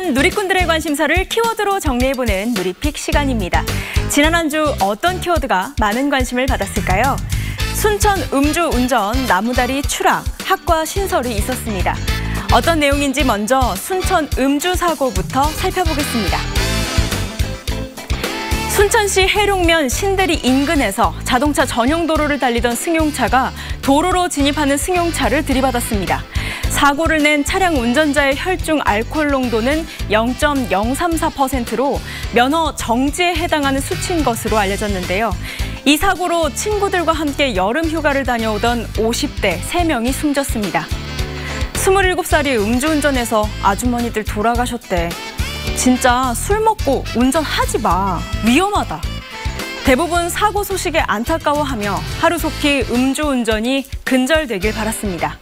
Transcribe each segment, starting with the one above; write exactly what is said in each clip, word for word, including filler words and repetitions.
많은 누리꾼들의 관심사를 키워드로 정리해보는 누리픽 시간입니다. 지난 한 주 어떤 키워드가 많은 관심을 받았을까요? 순천 음주운전 나무다리 추락, 학과 신설이 있었습니다. 어떤 내용인지 먼저 순천 음주사고부터 살펴보겠습니다. 순천시 해룡면 신대리 인근에서 자동차 전용 도로를 달리던 승용차가 도로로 진입하는 승용차를 들이받았습니다. 사고를 낸 차량 운전자의 혈중 알코올 농도는 영 점 영삼사 퍼센트로 면허 정지에 해당하는 수치인 것으로 알려졌는데요. 이 사고로 친구들과 함께 여름 휴가를 다녀오던 오십 대 세 명이 숨졌습니다. 스물일곱 살이 음주운전해서 아주머니들 돌아가셨대. 진짜 술 먹고 운전하지 마. 위험하다. 대부분 사고 소식에 안타까워하며 하루속히 음주운전이 근절되길 바랐습니다.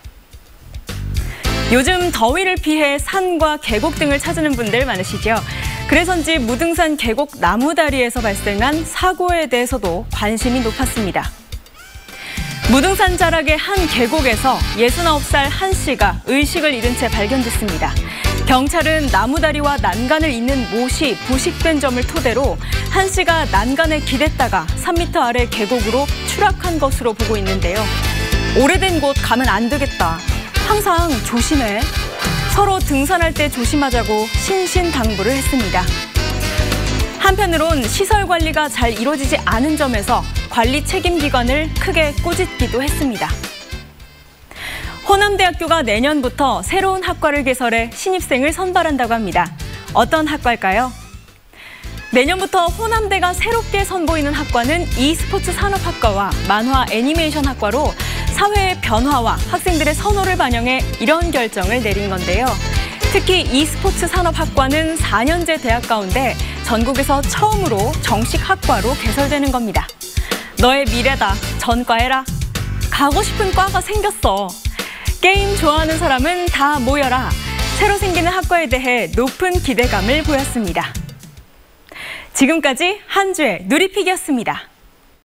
요즘 더위를 피해 산과 계곡 등을 찾는 분들 많으시죠? 그래서인지 무등산 계곡 나무다리에서 발생한 사고에 대해서도 관심이 높았습니다. 무등산 자락의 한 계곡에서 예순아홉 살 한 씨가 의식을 잃은 채 발견됐습니다. 경찰은 나무다리와 난간을 잇는 못이 부식된 점을 토대로 한 씨가 난간에 기댔다가 삼 미터 아래 계곡으로 추락한 것으로 보고 있는데요. 오래된 곳 가면 안 되겠다. 항상 조심해. 서로 등산할 때 조심하자고 신신당부를 했습니다. 한편으론 시설 관리가 잘 이루어지지 않은 점에서 관리 책임기관을 크게 꾸짖기도 했습니다. 호남대학교가 내년부터 새로운 학과를 개설해 신입생을 선발한다고 합니다. 어떤 학과일까요? 내년부터 호남대가 새롭게 선보이는 학과는 e스포츠 산업학과와 만화 애니메이션 학과로 사회의 변화와 학생들의 선호를 반영해 이런 결정을 내린 건데요. 특히 e스포츠 산업학과는 사 년제 대학 가운데 전국에서 처음으로 정식 학과로 개설되는 겁니다. 너의 미래다. 전과해라. 가고 싶은 과가 생겼어. 게임 좋아하는 사람은 다 모여라. 새로 생기는 학과에 대해 높은 기대감을 보였습니다. 지금까지 한 주의 누리픽이었습니다.